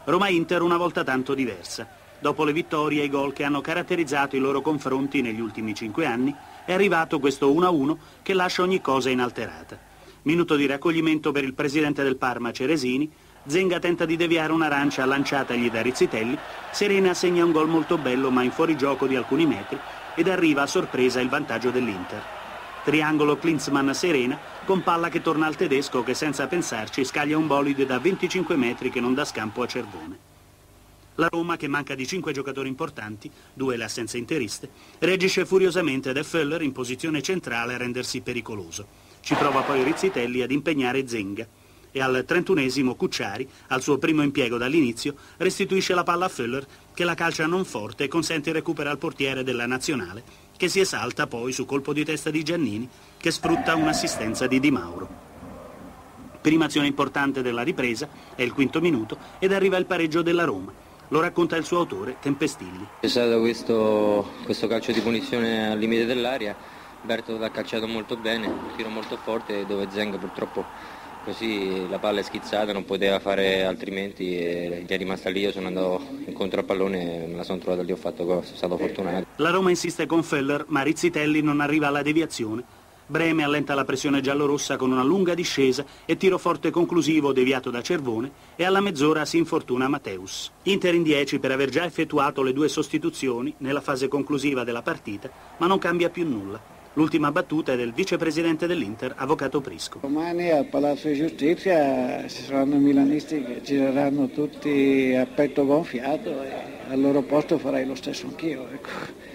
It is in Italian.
Roma-Inter una volta tanto diversa. Dopo le vittorie e i gol che hanno caratterizzato i loro confronti negli ultimi 5 anni, è arrivato questo 1-1 che lascia ogni cosa inalterata. Minuto di raccoglimento per il presidente del Parma, Ceresini. Zenga tenta di deviare un'arancia lanciatagli da Rizzitelli. Serena segna un gol molto bello ma in fuorigioco di alcuni metri ed arriva a sorpresa il vantaggio dell'Inter. Triangolo Klinsmann-Serena con palla che torna al tedesco che senza pensarci scaglia un bolide da 25 metri che non dà scampo a Cervone. La Roma, che manca di 5 giocatori importanti, 2 le assenze interiste, reagisce furiosamente ed è Föller in posizione centrale a rendersi pericoloso. Ci prova poi Rizzitelli ad impegnare Zenga e al 31esimo Cucciari, al suo primo impiego dall'inizio, restituisce la palla a Föller che la calcia non forte e consente il recupero al portiere della nazionale che si esalta poi su colpo di testa di Giannini che sfrutta un'assistenza di Di Mauro. Prima azione importante della ripresa è il 5° minuto ed arriva il pareggio della Roma. Lo racconta il suo autore, Tempestilli. C'è stato questo calcio di punizione al limite dell'area, Berto ha calciato molto bene, un tiro molto forte dove Zenga purtroppo così la palla è schizzata, non poteva fare altrimenti e gli è rimasta lì, io sono andato incontro al pallone, me la sono trovata lì, ho fatto gol, sono stato fortunato. La Roma insiste con Föller, ma Rizzitelli non arriva alla deviazione. Breme allenta la pressione giallorossa con una lunga discesa e tiro forte conclusivo deviato da Cervone e alla mezz'ora si infortuna Matteus. Inter in 10 per aver già effettuato le 2 sostituzioni nella fase conclusiva della partita, ma non cambia più nulla. L'ultima battuta è del vicepresidente dell'Inter, Avvocato Prisco. Domani al Palazzo di Giustizia ci saranno milanisti che gireranno tutti a petto gonfiato e al loro posto farei lo stesso anch'io, ecco.